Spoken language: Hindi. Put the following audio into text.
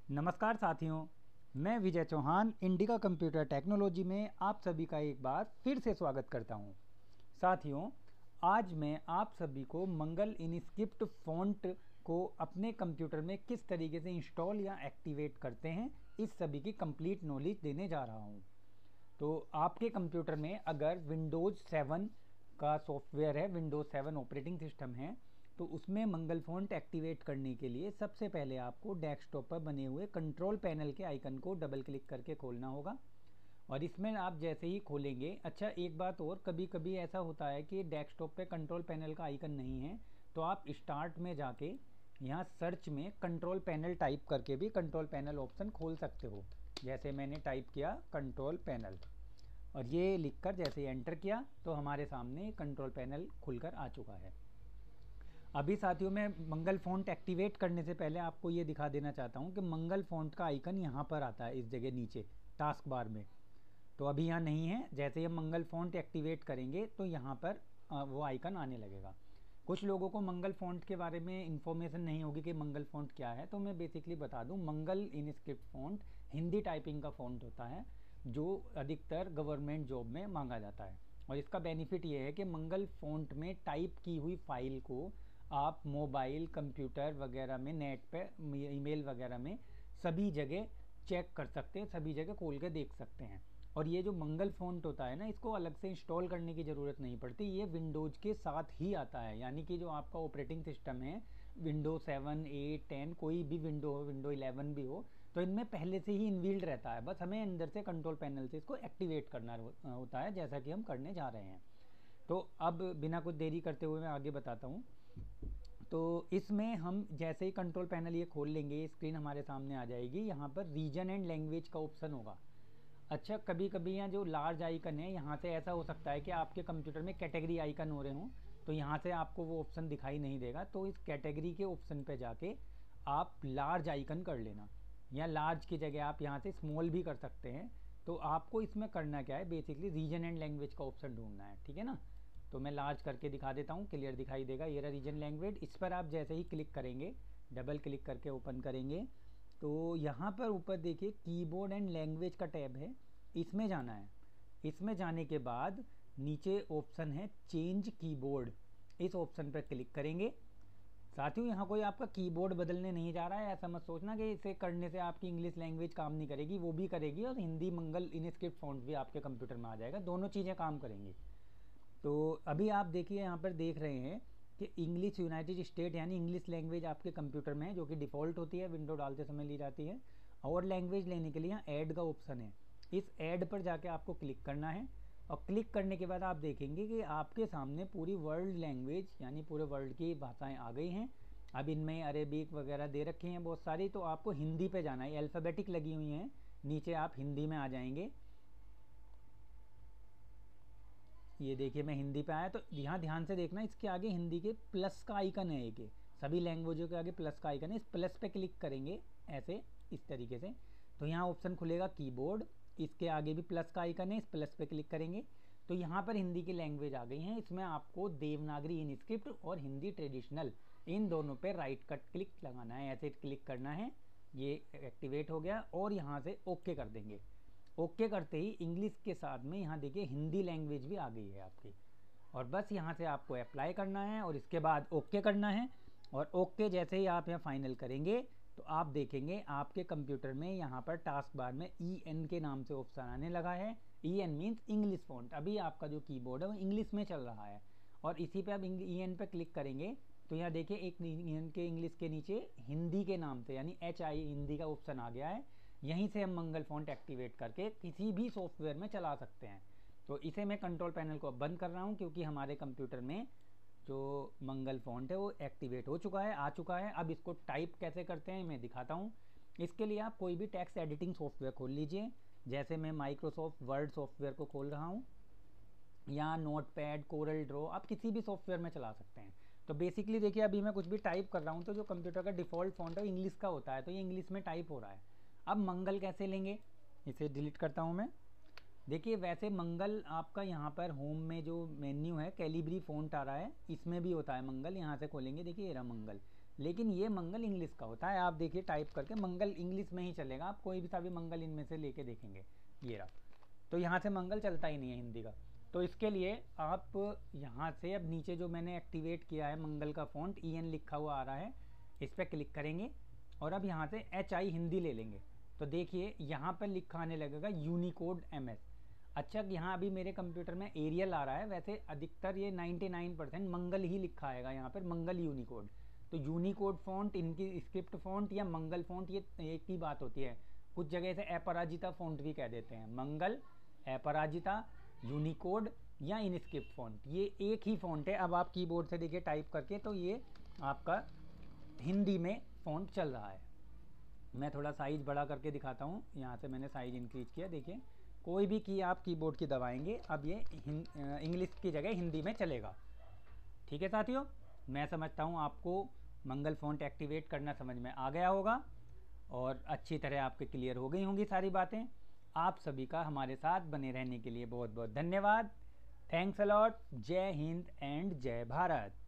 नमस्कार साथियों, मैं विजय चौहान इंडिका कंप्यूटर टेक्नोलॉजी में आप सभी का एक बार फिर से स्वागत करता हूं। साथियों, आज मैं आप सभी को मंगल इनस्क्रिप्ट फ़ॉन्ट को अपने कंप्यूटर में किस तरीके से इंस्टॉल या एक्टिवेट करते हैं, इस सभी की कंप्लीट नॉलेज देने जा रहा हूं। तो आपके कंप्यूटर में अगर विंडोज़ 7 का सॉफ्टवेयर है, विंडोज़ 7 ऑपरेटिंग सिस्टम है, तो उसमें मंगल फ़ॉन्ट एक्टिवेट करने के लिए सबसे पहले आपको डेस्कटॉप पर बने हुए कंट्रोल पैनल के आइकन को डबल क्लिक करके खोलना होगा। और इसमें आप जैसे ही खोलेंगे, अच्छा एक बात और, कभी कभी ऐसा होता है कि डेस्कटॉप पे कंट्रोल पैनल का आइकन नहीं है, तो आप स्टार्ट में जाके यहाँ सर्च में कंट्रोल पैनल टाइप करके भी कंट्रोल पैनल ऑप्शन खोल सकते हो। जैसे मैंने टाइप किया कंट्रोल पैनल और ये लिखकर जैसे एंटर किया तो हमारे सामने कंट्रोल पैनल खुलकर आ चुका है। अभी साथियों, मैं मंगल फ़ॉन्ट एक्टिवेट करने से पहले आपको ये दिखा देना चाहता हूँ कि मंगल फ़ॉन्ट का आइकन यहाँ पर आता है, इस जगह नीचे टास्क बार में। तो अभी यहाँ नहीं है। जैसे ही हम मंगल फ़ॉन्ट एक्टिवेट करेंगे तो यहाँ पर वो आइकन आने लगेगा। कुछ लोगों को मंगल फ़ॉन्ट के बारे में इन्फॉर्मेशन नहीं होगी कि मंगल फ़ॉन्ट क्या है, तो मैं बेसिकली बता दूँ। Mangal InScript font Hindi typing का फ़ॉन्ट होता है जो अधिकतर गवर्नमेंट जॉब में मांगा जाता है। और इसका बेनिफिट ये है कि मंगल फ़ॉन्ट में टाइप की हुई फाइल को आप मोबाइल, कंप्यूटर वगैरह में, नेट पे, ईमेल वगैरह में सभी जगह चेक कर सकते हैं, सभी जगह खोल के देख सकते हैं। और ये जो मंगल फ़ॉन्ट होता है ना, इसको अलग से इंस्टॉल करने की ज़रूरत नहीं पड़ती, ये विंडोज़ के साथ ही आता है। यानी कि जो आपका ऑपरेटिंग सिस्टम है, विंडो 7, 8, 10, कोई भी विंडो हो, विंडो 11 भी हो, तो इनमें पहले से ही इनबिल्ड रहता है। बस हमें अंदर से कंट्रोल पैनल से इसको एक्टिवेट करना होता है, जैसा कि हम करने जा रहे हैं। तो अब बिना कुछ देरी करते हुए मैं आगे बताता हूँ। तो इसमें हम जैसे ही कंट्रोल पैनल ये खोल लेंगे, स्क्रीन हमारे सामने आ जाएगी। यहाँ पर रीजन एंड लैंग्वेज का ऑप्शन होगा। अच्छा, कभी कभी यहाँ जो लार्ज आइकन है, यहाँ से ऐसा हो सकता है कि आपके कंप्यूटर में कैटेगरी आइकन हो रहे हों, तो यहाँ से आपको वो ऑप्शन दिखाई नहीं देगा। तो इस कैटेगरी के ऑप्शन पे जाके आप लार्ज आइकन कर लेना, या लार्ज की जगह आप यहाँ से स्मॉल भी कर सकते हैं। तो आपको इसमें करना क्या है, बेसिकली रीजन एंड लैंग्वेज का ऑप्शन ढूंढना है, ठीक है ना। तो मैं लार्ज करके दिखा देता हूँ, क्लियर दिखाई देगा। ये रहा रीजन लैंग्वेज। इस पर आप जैसे ही क्लिक करेंगे, डबल क्लिक करके ओपन करेंगे, तो यहाँ पर ऊपर देखिए कीबोर्ड एंड लैंग्वेज का टैब है, इसमें जाना है। इसमें जाने के बाद नीचे ऑप्शन है चेंज कीबोर्ड, इस ऑप्शन पर क्लिक करेंगे। साथियों, यहाँ कोई आपका कीबोर्ड बदलने नहीं जा रहा है, ऐसा मत सोचना कि इसे करने से आपकी इंग्लिश लैंग्वेज काम नहीं करेगी, वो भी करेगी। और हिंदी मंगल इनस्क्रिप्ट फ़ॉन्ट भी आपके कंप्यूटर में आ जाएगा, दोनों चीज़ें काम करेंगी। तो अभी आप देखिए, यहाँ पर देख रहे हैं कि इंग्लिश यूनाइटेड स्टेट यानी इंग्लिश लैंग्वेज आपके कंप्यूटर में है, जो कि डिफ़ॉल्ट होती है, विंडो डालते समय ली जाती है। और लैंग्वेज लेने के लिए यहाँ ऐड का ऑप्शन है, इस ऐड पर जाके आपको क्लिक करना है। और क्लिक करने के बाद आप देखेंगे कि आपके सामने पूरी वर्ल्ड लैंग्वेज यानी पूरे वर्ल्ड की भाषाएं आ गई हैं। अब इनमें अरेबिक वगैरह दे रखी हैं बहुत सारी, तो आपको हिंदी पे जाना है। अल्फ़ाबेटिक लगी हुई हैं नीचे, आप हिंदी में आ जाएंगे। ये देखिए मैं हिंदी पे आया, तो यहाँ ध्यान से देखना, इसके आगे हिंदी के प्लस का आइकन है एक, सभी लैंग्वेजों के आगे प्लस का आइकन है। इस प्लस पे क्लिक करेंगे ऐसे, इस तरीके से, तो यहाँ ऑप्शन खुलेगा कीबोर्ड। इसके आगे भी प्लस का आइकन है, इस प्लस पे क्लिक करेंगे तो यहाँ पर हिंदी की लैंग्वेज आ गई हैं। इसमें आपको देवनागरी इनस्क्रिप्ट और हिंदी ट्रेडिशनल, इन दोनों पे राइट कट क्लिक लगाना है, ऐसे क्लिक करना है। ये एक्टिवेट हो गया और यहाँ से ओके कर देंगे। ओके करते ही इंग्लिश के साथ में यहाँ देखिए हिंदी लैंग्वेज भी आ गई है आपकी। और बस यहाँ से आपको अप्लाई करना है और इसके बाद ओके करना है। और ओके जैसे ही आप यहाँ फाइनल करेंगे तो आप देखेंगे आपके कंप्यूटर में यहाँ पर टास्क बार में EN के नाम से ऑप्शन आने लगा है। EN means English font. अभी आपका जो कीबोर्ड है वो इंग्लिश में चल रहा है और इसी पे आप EN पे क्लिक करेंगे तो यहाँ देखिए एक EN के इंग्लिश के नीचे हिंदी के नाम से यानी HI हिंदी का ऑप्शन आ गया है। यहीं से हम मंगल फ़ॉन्ट एक्टिवेट करके किसी भी सॉफ्टवेयर में चला सकते हैं। तो इसे मैं कंट्रोल पैनल को बंद कर रहा हूँ क्योंकि हमारे कंप्यूटर में जो मंगल फ़ॉन्ट है वो एक्टिवेट हो चुका है, आ चुका है। अब इसको टाइप कैसे करते हैं मैं दिखाता हूँ। इसके लिए आप कोई भी टेक्स्ट एडिटिंग सॉफ्टवेयर खोल लीजिए। जैसे मैं माइक्रोसॉफ्ट वर्ड सॉफ्टवेयर को खोल रहा हूँ, या नोटपैड, कोरल ड्रॉ, आप किसी भी सॉफ्टवेयर में चला सकते हैं। तो बेसिकली देखिए अभी मैं कुछ भी टाइप कर रहा हूँ तो जो कंप्यूटर का डिफ़ॉल्ट फ़ॉन्ट है इंग्लिश का होता है, तो ये इंग्लिश में टाइप हो रहा है। अब मंगल कैसे लेंगे, इसे डिलीट करता हूँ मैं। देखिए वैसे मंगल आपका यहाँ पर होम में जो मेन्यू है कैलिब्री फ़ॉन्ट आ रहा है, इसमें भी होता है मंगल। यहाँ से खोलेंगे, देखिए ये रहा मंगल। लेकिन ये मंगल इंग्लिश का होता है। आप देखिए टाइप करके मंगल इंग्लिश में ही चलेगा, आप कोई भी सा भी मंगल इनमें से लेके देखेंगे, ये रहा। तो यहाँ से मंगल चलता ही नहीं है हिंदी का। तो इसके लिए आप यहाँ से अब नीचे जो मैंने एक्टिवेट किया है मंगल का फ़ॉन्ट EN लिखा हुआ आ रहा है, इस पर क्लिक करेंगे और अब यहाँ से HI हिंदी ले लेंगे। तो देखिए यहाँ पर लिखा आने लगेगा यूनिकोड MS। अच्छा, यहाँ अभी मेरे कंप्यूटर में एरियल आ रहा है, वैसे अधिकतर ये 99% मंगल ही लिखा आएगा यहाँ पर, मंगल यूनिकोड। तो Unicode font, InScript font या मंगल फ़ॉन्ट ये एक ही बात होती है। कुछ जगह से अपराजिता फ़ॉन्ट भी कह देते हैं। मंगल, अपराजिता, यूनिकोड या इनस्क्रिप्ट फ़ॉन्ट, ये एक ही फ़ॉन्ट है। अब आप कीबोर्ड से देखिए टाइप करके, तो ये आपका हिंदी में फ़ॉन्ट चल रहा है। मैं थोड़ा साइज़ बड़ा करके दिखाता हूँ। यहाँ से मैंने साइज़ इंक्रीज किया, देखिए कोई भी की आप कीबोर्ड की दबाएंगे, अब ये इंग्लिश की जगह हिंदी में चलेगा। ठीक है साथियों, मैं समझता हूँ आपको मंगल फ़ॉन्ट एक्टिवेट करना समझ में आ गया होगा और अच्छी तरह आपके क्लियर हो गई होंगी सारी बातें। आप सभी का हमारे साथ बने रहने के लिए बहुत बहुत धन्यवाद। Thanks a lot. जय हिंद एंड जय भारत।